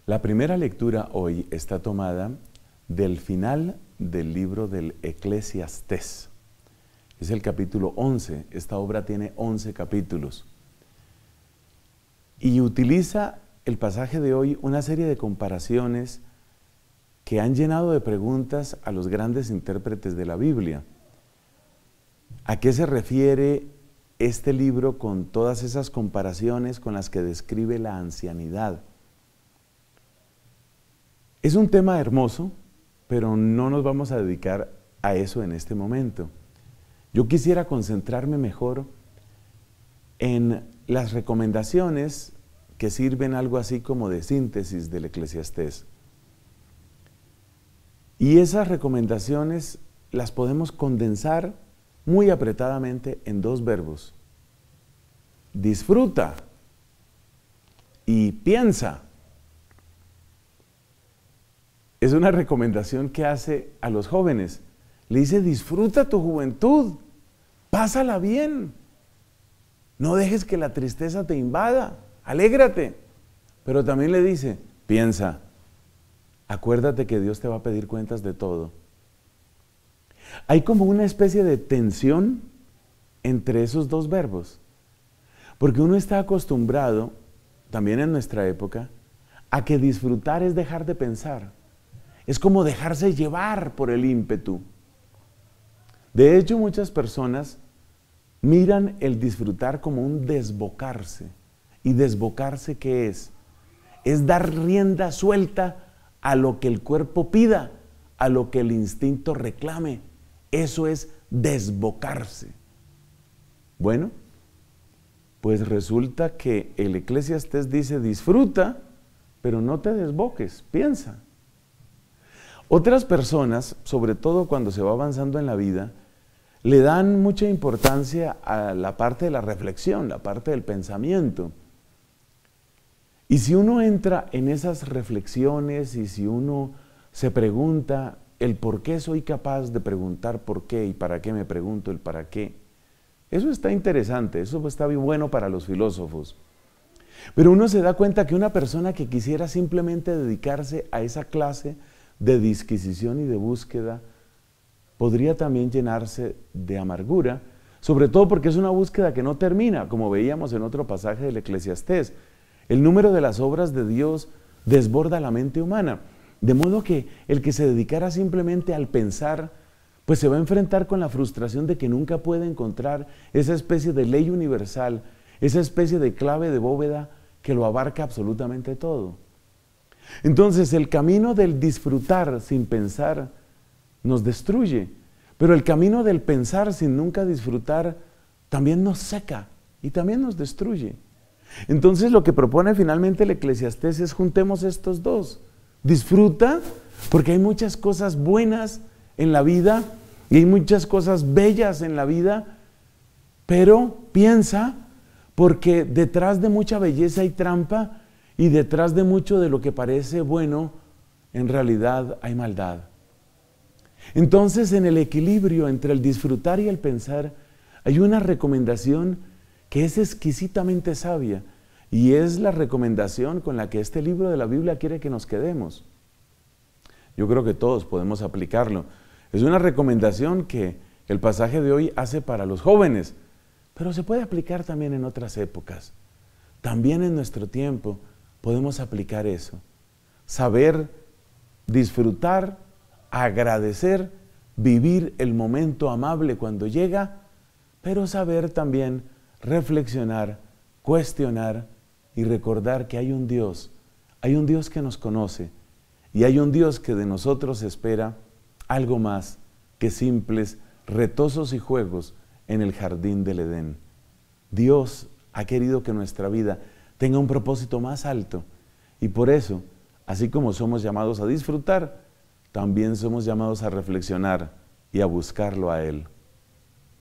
La primera lectura hoy está tomada del final del libro del Eclesiastés. Es el capítulo 11. Esta obra tiene 11 capítulos. Y utiliza el pasaje de hoy una serie de comparaciones que han llenado de preguntas a los grandes intérpretes de la Biblia. ¿A qué se refiere este libro con todas esas comparaciones con las que describe la ancianidad? Es un tema hermoso, pero no nos vamos a dedicar a eso en este momento. Yo quisiera concentrarme mejor en las recomendaciones que sirven algo así como de síntesis del Eclesiastés. Y esas recomendaciones las podemos condensar muy apretadamente en dos verbos: disfruta y piensa. Es una recomendación que hace a los jóvenes. Le dice: disfruta tu juventud, pásala bien, no dejes que la tristeza te invada, alégrate. Pero también le dice: piensa, acuérdate que Dios te va a pedir cuentas de todo. Hay como una especie de tensión entre esos dos verbos, porque uno está acostumbrado, también en nuestra época, a que disfrutar es dejar de pensar. Es como dejarse llevar por el ímpetu. De hecho, muchas personas miran el disfrutar como un desbocarse. ¿Y desbocarse qué es? Es dar rienda suelta a lo que el cuerpo pida, a lo que el instinto reclame. Eso es desbocarse. Bueno, pues resulta que el Eclesiastés dice: disfruta, pero no te desboques, piensa. Otras personas, sobre todo cuando se va avanzando en la vida, le dan mucha importancia a la parte de la reflexión, la parte del pensamiento. Y si uno entra en esas reflexiones y si uno se pregunta el por qué soy capaz de preguntar por qué y para qué me pregunto el para qué, eso está interesante, eso está bien bueno para los filósofos. Pero uno se da cuenta que una persona que quisiera simplemente dedicarse a esa clase de disquisición y de búsqueda podría también llenarse de amargura, sobre todo porque es una búsqueda que no termina, como veíamos en otro pasaje del Eclesiastés. El número de las obras de Dios desborda la mente humana, de modo que el que se dedicara simplemente al pensar, pues se va a enfrentar con la frustración de que nunca puede encontrar esa especie de ley universal, esa especie de clave de bóveda que lo abarca absolutamente todo. Entonces, el camino del disfrutar sin pensar nos destruye, pero el camino del pensar sin nunca disfrutar también nos seca y también nos destruye. Entonces, lo que propone finalmente el Eclesiastés es: juntemos estos dos. Disfruta, porque hay muchas cosas buenas en la vida y hay muchas cosas bellas en la vida, pero piensa, porque detrás de mucha belleza hay trampa, y detrás de mucho de lo que parece bueno, en realidad hay maldad. Entonces, en el equilibrio entre el disfrutar y el pensar, hay una recomendación que es exquisitamente sabia, y es la recomendación con la que este libro de la Biblia quiere que nos quedemos. Yo creo que todos podemos aplicarlo. Es una recomendación que el pasaje de hoy hace para los jóvenes, pero se puede aplicar también en otras épocas. También en nuestro tiempo podemos aplicar eso. Saber disfrutar, agradecer, vivir el momento amable cuando llega, pero saber también reflexionar, cuestionar y recordar que hay un Dios que nos conoce y hay un Dios que de nosotros espera algo más que simples retosos y juegos en el jardín del Edén. Dios ha querido que nuestra vida tenga un propósito más alto, y por eso, así como somos llamados a disfrutar, también somos llamados a reflexionar y a buscarlo a Él.